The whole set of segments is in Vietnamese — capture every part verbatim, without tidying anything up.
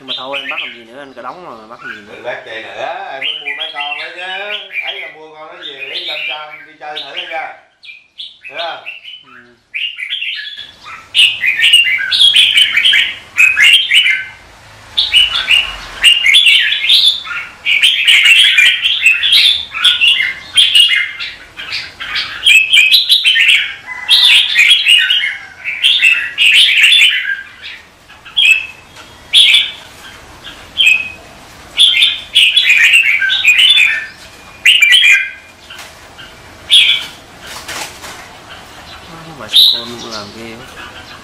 Nhưng mà thôi anh bắt làm gì nữa, anh cả đóng mà bắt làm gì nữa. Đừng bắt chơi nữa, em mới mua mấy con đấy chứ. Ấy là mua con nó về để chăm chăm đi chơi thử nha. Được không? Ừ. Mà con làm ghê quá.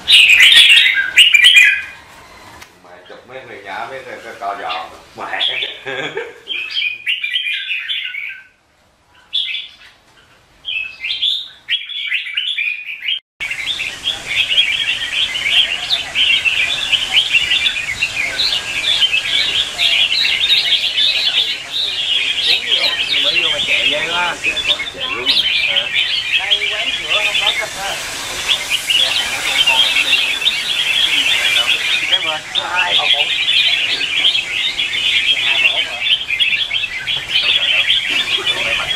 Mày chụp mấy người nhỏ mấy người co giò mẹ. Mới vô mà chạy ghê quá. Đây quán sữa không có cà phê. Cái bên hai bộ bộ. Hai bộ mà. Đâu trời đâu. Đây mặt.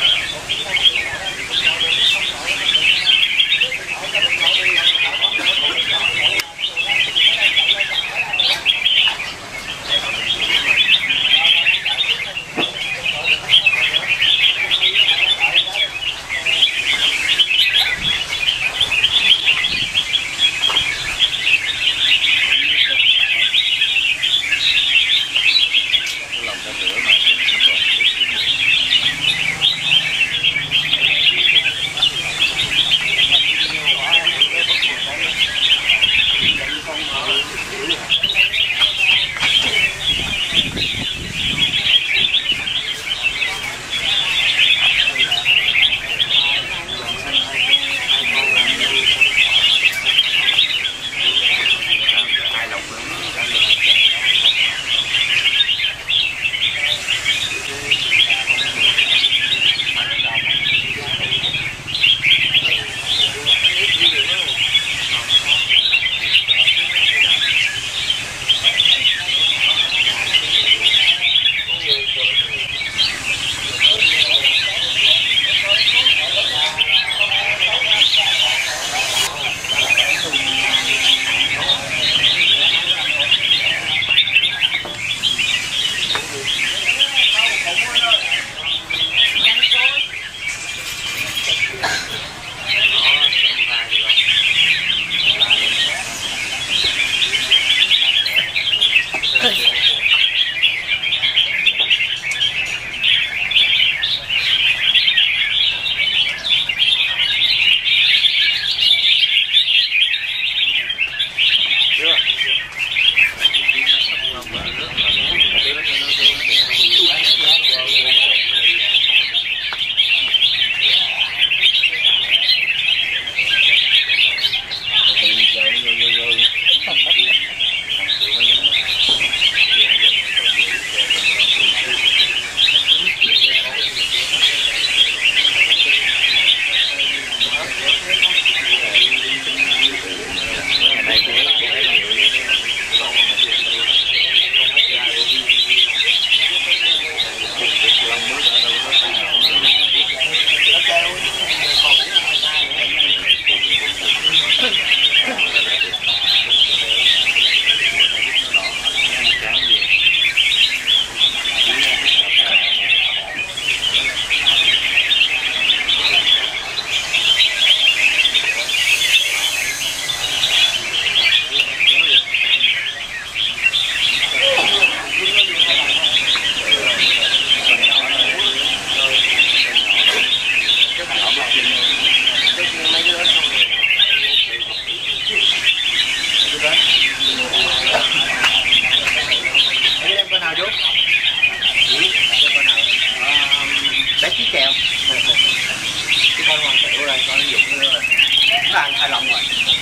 Nó ăn hai lòng rồi.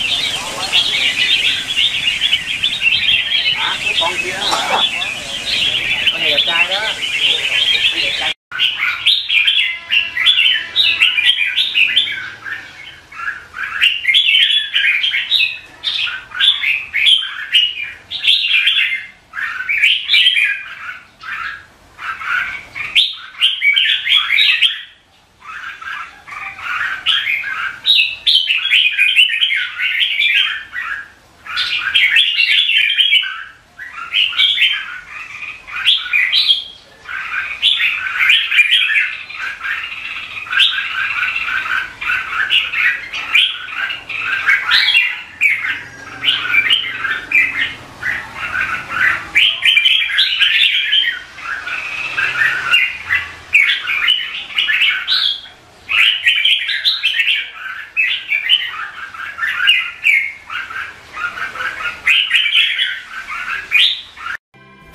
Hả? Cái con kia đó hả? Con này đẹp trai đó. Con đẹp trai.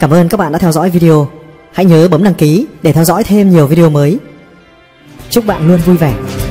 Cảm ơn các bạn đã theo dõi video. Hãy nhớ bấm đăng ký để theo dõi thêm nhiều video mới. Chúc bạn luôn vui vẻ.